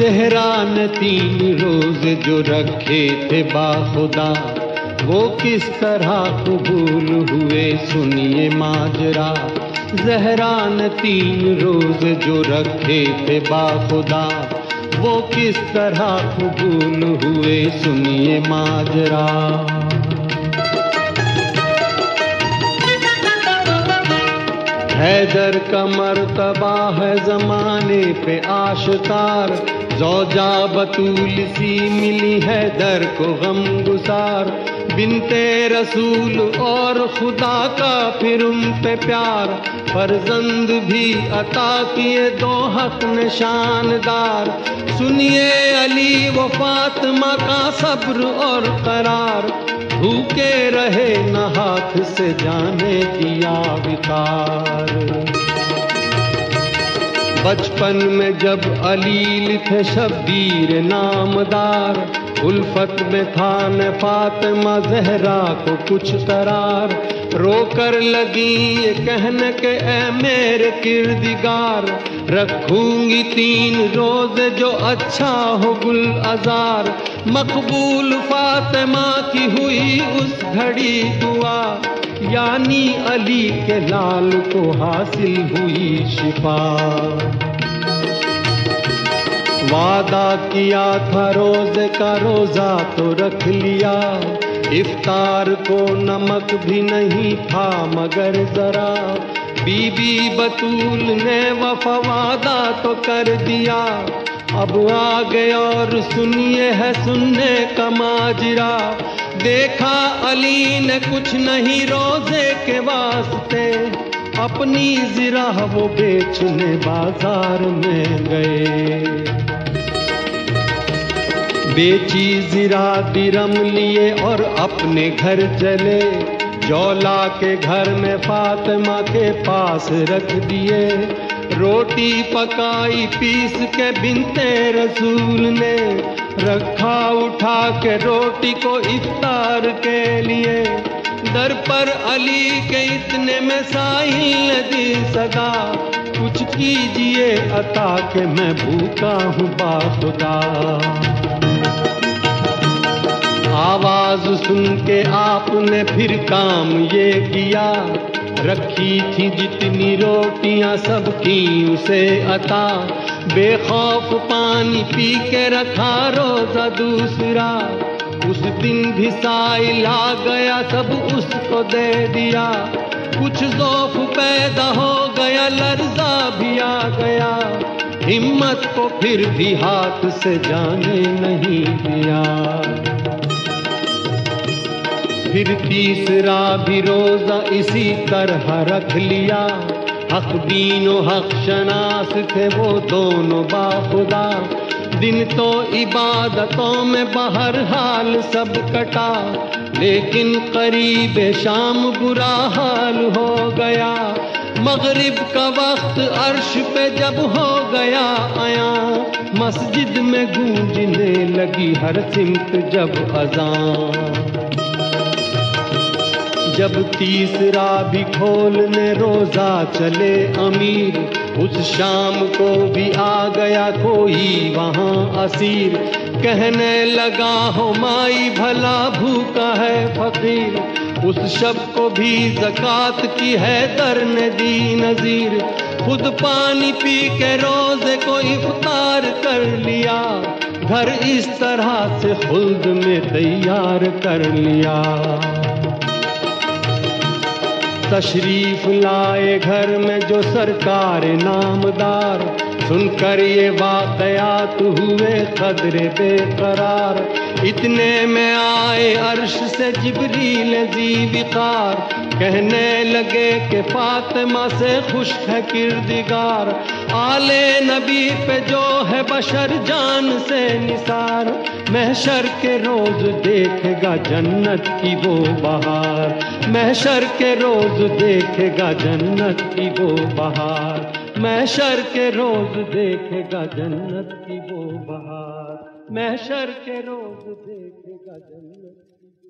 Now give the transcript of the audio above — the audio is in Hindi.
ज़हरा ने 3 रोज़ जो रखे थे बाखुदा, वो किस तरह कबूल हुए सुनिए माजरा। ज़हरा ने 3 रोज़ जो रखे थे बाखुदा, वो किस तरह कबूल हुए सुनिए माजरा। हैदर का मर्तबा है ज़माने पे आशकार, ज़ौजा बतूल सी मिली हैदर को गमगुसार। बिनते रसूल और खुदा का फिर उन पे प्यार, फर्जंद भी अता किए 2 हक निशानदार। सुनिए अली व फातिमा का सब्र और करार, भूखे रहे न हाथ से जाने किया विकार। बचपन में जब अलील थे शब्बीर नामदार, उल्फत में था न फातिमा ज़हरा को कुछ करार। रोकर लगी ये कहने के ए मेरे किरदिगार, रखूंगी 3 रोज़े जो अच्छा हो गुल अजार। मकबूल फातिमा की हुई उस घड़ी दुआ, यानी अली के लाल को हासिल हुई शिफा। वादा किया था रोज़े का रोज़ा तो रख लिया, इफ्तार को नमक भी नहीं था मगर ज़रा। बीबी बतूल ने वफ़ा वादा तो कर दिया, अब आ गए और सुनिए है सुनने का माजरा। देखा अली ने कुछ नहीं रोज़े के वास्ते, अपनी ज़रा वो बेचने बाजार में गए। बेची ज़रा दिरम लिए और अपने घर चले, जौला के घर में फातिमा के पास रख दिए। रोटी पकाई पीस के बिनते रसूल ने, रखा उठा के रोटी को इफ्तार के लिए। दर पर अली के इतने में साहिल दी सदा, कुछ कीजिए अता के मैं भूखा हूँ बाखुदा। आवाज सुन के आपने फिर काम ये किया, रखी थी जितनी रोटियां सबकी उसे अता। बेखौफ पानी पी के रखा रोजा दूसरा, उस दिन भी साइल आ गया सब उसको दे दिया। कुछ ज़ौफ पैदा हो गया, लर्जा भी आ गया, हिम्मत को फिर भी हाथ से जाने नहीं दिया। फिर तीसरा भी रोजा इसी तरह रख लिया, हक दीनो हक शनास थे वो दोनों बाखुदा। दिन तो इबादतों में बहरहाल सब कटा, लेकिन करीब शाम बुरा हाल हो गया। मगरिब का वक्त अर्श पे जब हो गया आया, मस्जिद में गूंजने लगी हर सिमत जब अज़ान। जब तीसरा भी खोलने रोजा चले अमीर, उस शाम को भी आ गया कोई वहाँ असीर। कहने लगा हो माई भला भूखा है फकीर, उस शब को भी ज़कात की है दर ने दी नज़ीर। खुद पानी पी के रोज़े को इफ्तार कर लिया, घर इस तरह से खुल्द में तैयार कर लिया। तशरीफ लाए घर में जो सरकार नामदार, सुनकर ये वाक़यात हुए कदरे बेकरार। इतने में आए अर्श से जिब्रील ज़ीविकार, कहने लगे कि फातिमा से खुश है किरदिगार। आले नबी पे जो है बशर जान से निसार, महशर के रोज देखेगा जन्नत की वो बहार। महशर के रोज देखेगा जन्नत की वो बहार। महशर के रोज देखेगा जन्नत की वो बहार। महशर के रोज देखेगा जन्नत की वो